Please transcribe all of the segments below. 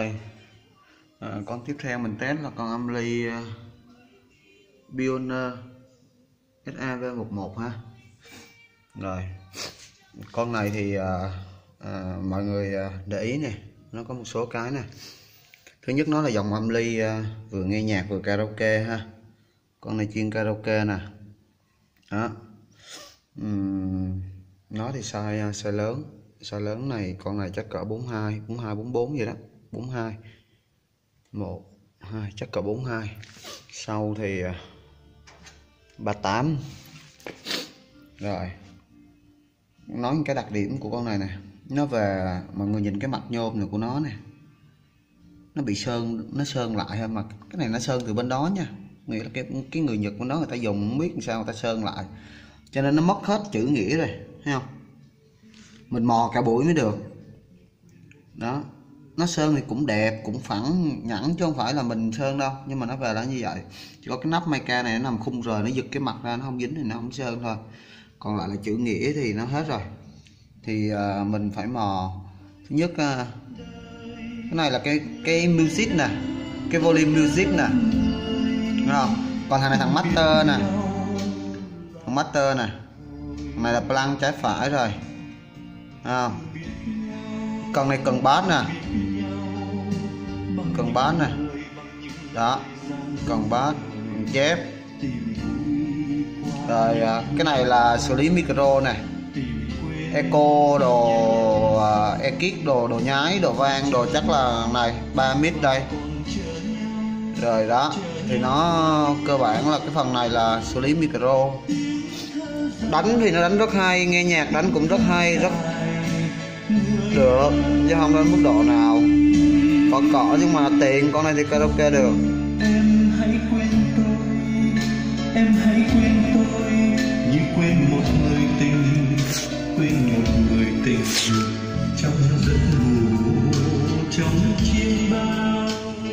Rồi con tiếp theo mình test là con âm ly Pioneer SAV11 ha. Rồi con này thì mọi người để ý nè, nó có một số cái nè. Thứ nhất nó là dòng âm ly vừa nghe nhạc vừa karaoke ha. Con này chuyên karaoke nè. Đó. Nó thì size lớn này, con này chắc cỡ 42, 44 vậy đó, 42. 1 2 chắc cỡ 42. Sau thì 38. Rồi. Nói cái đặc điểm của con này nè, nó về mọi người nhìn cái mặt nhôm này của nó nè. Nó bị sơn, nó sơn lại thôi mà cái này nó sơn từ bên đó nha. Nghĩa là cái người Nhật bên đó người ta dùng không biết làm sao người ta sơn lại. Cho nên nó mất hết chữ nghĩa rồi, thấy không? Mình mò cả buổi mới được. Đó. Nó sơn thì cũng đẹp, cũng phẳng nhẵn chứ không phải là mình sơn đâu, nhưng mà nó về là như vậy. Chỉ có cái nắp mica này nó nằm khung rời, nó giật cái mặt ra nó không dính thì nó không sơn thôi. Còn lại là chữ nghĩa thì nó hết rồi. Thì mình phải mò. Thứ nhất cái này là cái music nè, cái volume music nè, đúng không? Còn thằng này thằng master nè, thằng master nè, thằng này là plug trái phải rồi, không? Con này cần bass nè, cần bass nè, đó, cần bass, chép. Rồi cái này là xử lý micro nè, echo đồ, ekip đồ nhái, đồ vang, đồ chắc là này 3 mic đây. Rồi đó, thì nó cơ bản là cái phần này là xử lý micro. Đánh thì nó đánh rất hay, nghe nhạc đánh cũng rất hay, rất được, chứ không đến mức độ nào cỏ nhưng mà tiền. Con này thì karaoke được. Em hãy quên tôi như quên một người tình, quên một người tình trong giấc ngủ, trong chiêm bao.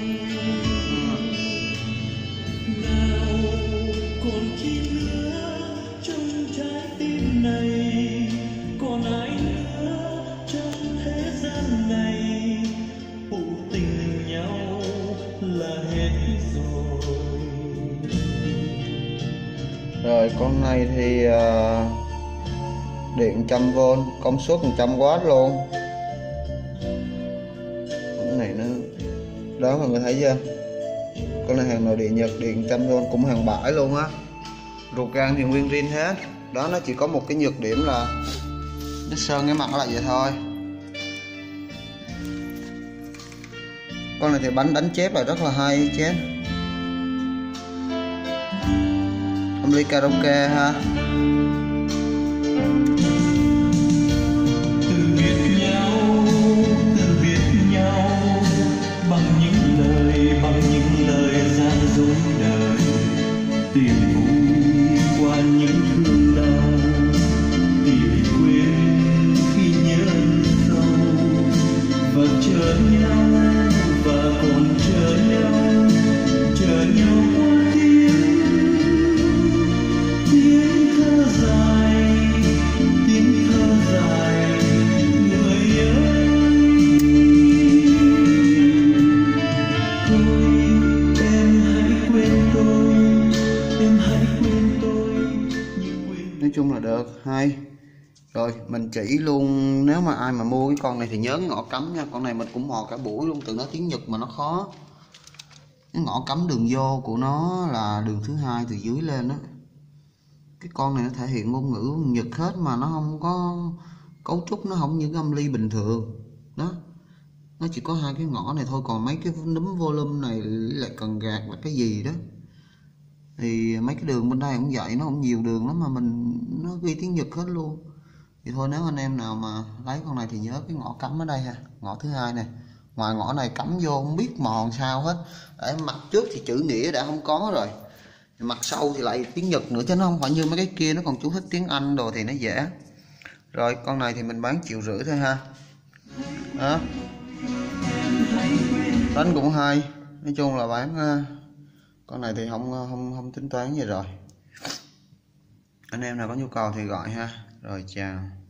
Nào còn chi nữa trong trái tim này, còn ai nữa trong thế gian này, phụ tình nhau là hết rồi. Rồi con này thì điện 100V, công suất 100W luôn. Cái này nó đó, mọi người thấy chưa? Con này hàng nội địa Nhật, điện 100V, cũng hàng bãi luôn á. Ruột gan thì nguyên zin hết. Đó, nó chỉ có một cái nhược điểm là nó sơn cái mặt nó lại vậy thôi. Con này thì đánh chép là rất là hay, chép âm ly karaoke ha. Từ biệt nhau bằng những lời gian dối đời, tìm vui qua những thương đau, tìm quên khi nhớ sâu, và chờ nhau và còn chờ nhau qua tiếng thơ dài người ơi. Thôi em hãy quên tôi Nói chung là được, hay. Rồi mình chỉ luôn, nếu mà ai mà mua cái con này thì nhớ ngõ cắm nha. Con này mình cũng mò cả buổi luôn, từ nó tiếng Nhật mà nó khó. Cái ngõ cắm đường vô của nó là đường thứ hai từ dưới lên đó. Cái con này nó thể hiện ngôn ngữ Nhật hết mà nó không có cấu trúc, nó không như cái âm ly bình thường đó. Nó chỉ có hai cái ngõ này thôi, còn mấy cái núm volume này lại cần gạt là cái gì đó. Thì mấy cái đường bên đây cũng vậy, nó không nhiều đường lắm mà nó ghi tiếng Nhật hết luôn. Thì thôi, nếu anh em nào mà lấy con này thì nhớ cái ngõ cắm ở đây ha, ngõ thứ hai này. Ngoài ngõ này cắm vô không biết mòn sao hết. Để mặt trước thì chữ nghĩa đã không có rồi, mặt sau thì lại tiếng Nhật nữa, chứ nó không phải như mấy cái kia nó còn chú thích tiếng Anh đồ thì nó dễ. Rồi con này thì mình bán 1,5 triệu thôi ha. Đó, đánh cũng hay. Nói chung là bán con này thì không tính toán gì rồi. Anh em nào có nhu cầu thì gọi ha. Rồi chào.